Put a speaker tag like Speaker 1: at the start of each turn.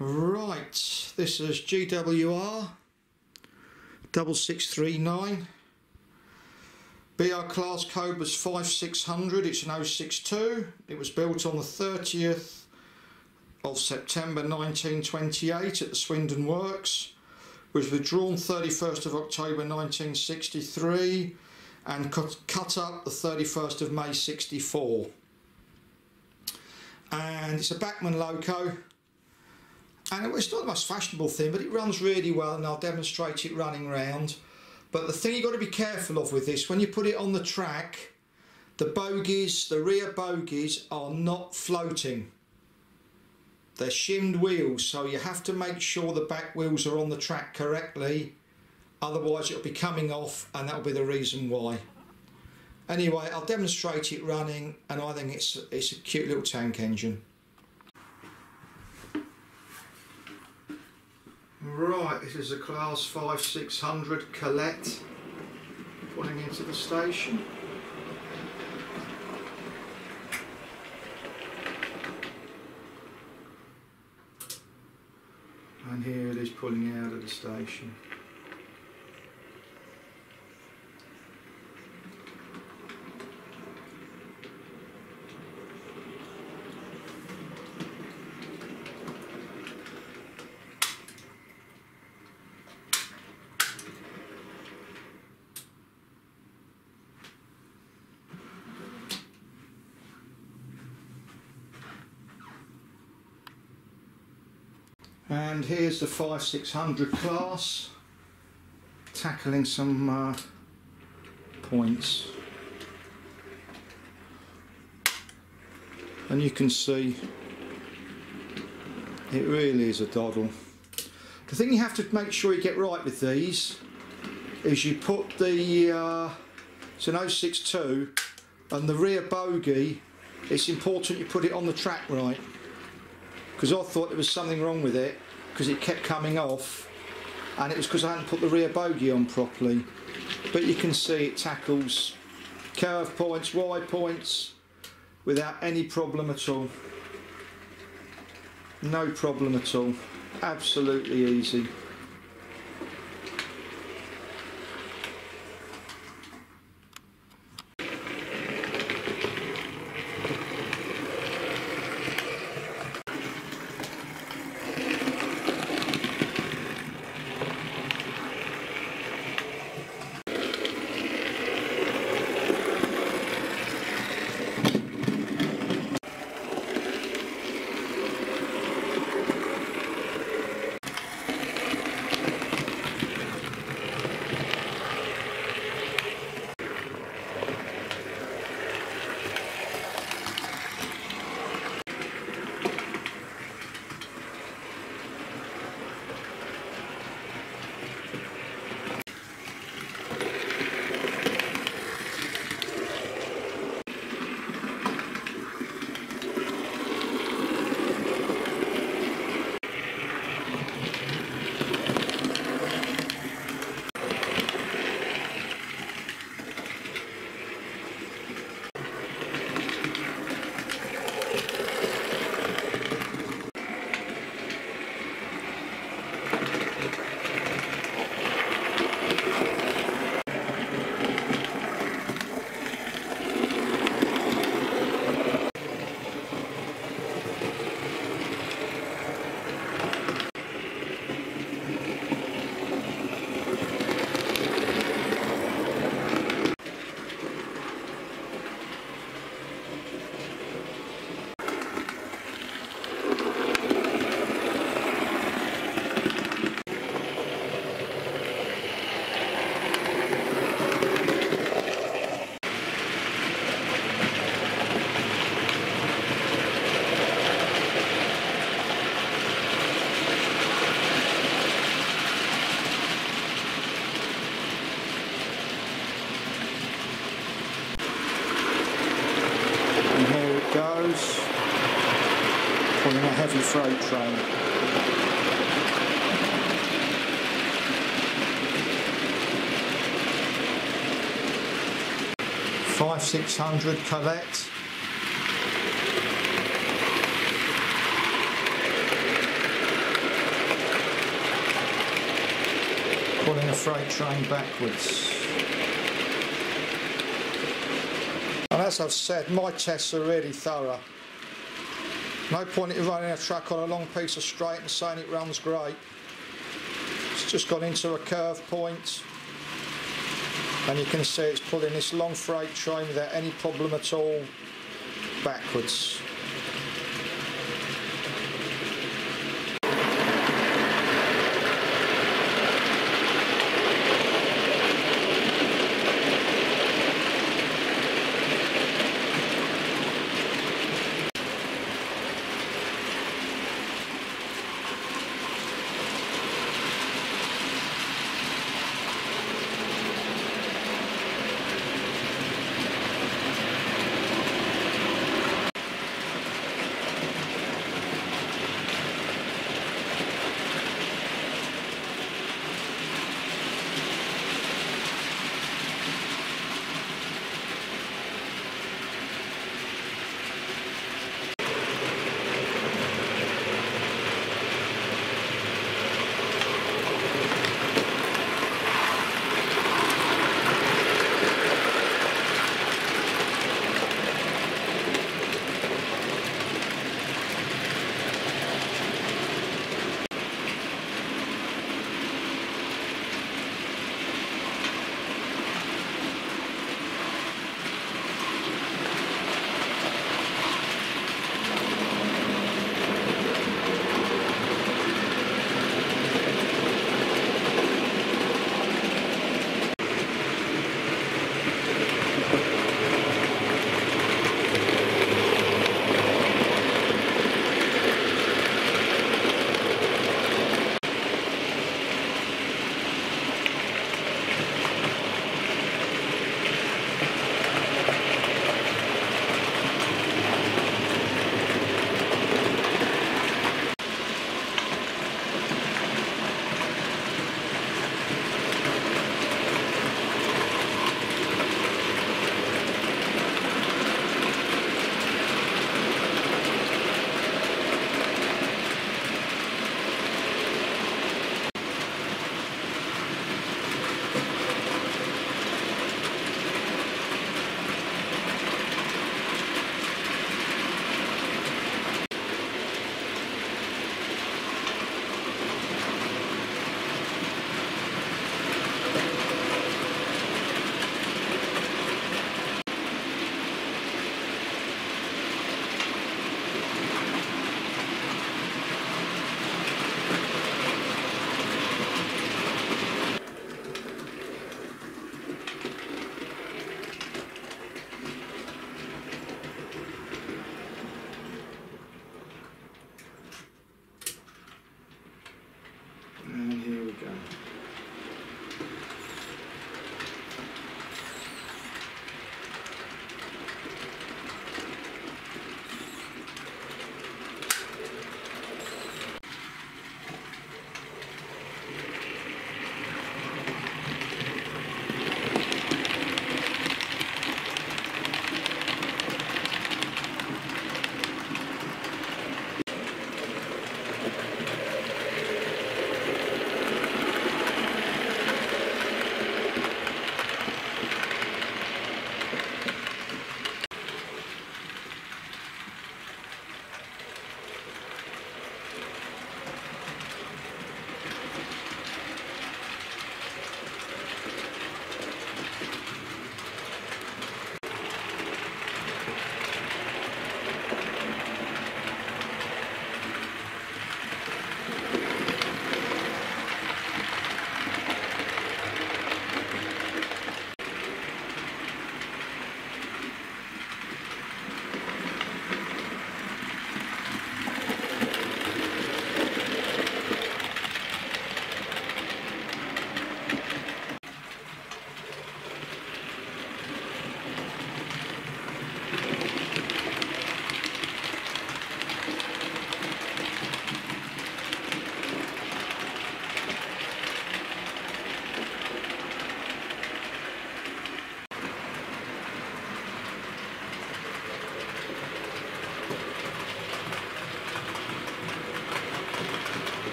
Speaker 1: Right, this is GWR 6639. BR class code was 5600, it's an 062. It was built on the 30th of September 1928 at the Swindon Works. Was withdrawn 31st of October 1963 and cut up the 31st of May 64. And it's a Bachmann loco. And it's not the most fashionable thing, but it runs really well, and I'll demonstrate it running round. But the thing you've got to be careful of with this, when you put it on the track, the bogies, the rear bogies are not floating. They're shimmed wheels, so you have to make sure the back wheels are on the track correctly, otherwise it'll be coming off and that'll be the reason why. Anyway, I'll demonstrate it running, and I think it's a cute little tank engine. Right, this is a class 5600 Colette pulling into the station. And here it is pulling out of the station. And here's the 5600 class tackling some points, and you can see it really is a doddle. The thing you have to make sure you get right with these is you put the it's an 062, and the rear bogie, it's important you put it on the track right, because I thought there was something wrong with it because it kept coming off, and it was because I hadn't put the rear bogie on properly. But you can see it tackles curve points, wide points without any problem at all. No problem at all. Absolutely easy. Goes pulling a heavy freight train. Five 600 Colette. pulling a freight train backwards. And as I've said, my tests are really thorough. No point in running a truck on a long piece of straight and saying it runs great. It's just gone into a curve point, and you can see it's pulling this long freight train without any problem at all backwards.